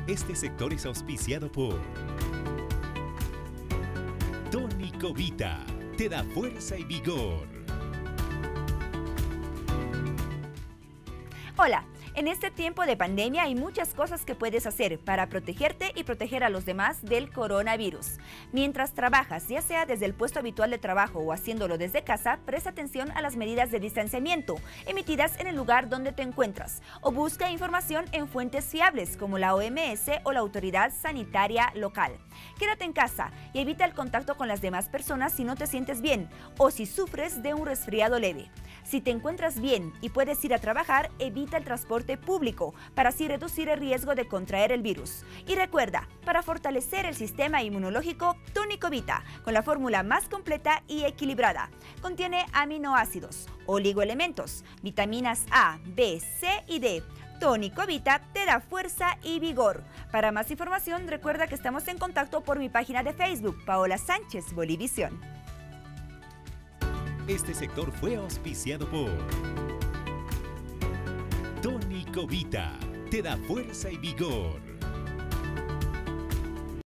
Este sector es auspiciado por Tónico Vita, te da fuerza y vigor. Hola, en este tiempo de pandemia hay muchas cosas que puedes hacer para protegerte y proteger a los demás del coronavirus. Mientras trabajas, ya sea desde el puesto habitual de trabajo o haciéndolo desde casa, presta atención a las medidas de distanciamiento emitidas en el lugar donde te encuentras o busca información en fuentes fiables como la OMS o la Autoridad Sanitaria Local. Quédate en casa y evita el contacto con las demás personas si no te sientes bien o si sufres de un resfriado leve. Si te encuentras bien y puedes ir a trabajar, evita el transporte público para así reducir el riesgo de contraer el virus. Y recuerda, para fortalecer el sistema inmunológico, Tónico Vita, con la fórmula más completa y equilibrada. Contiene aminoácidos, oligoelementos, vitaminas A, B, C y D. Tónico Vita te da fuerza y vigor. Para más información, recuerda que estamos en contacto por mi página de Facebook, Paola Sánchez Bolivisión. Este sector fue auspiciado por Tónico Vita, te da fuerza y vigor.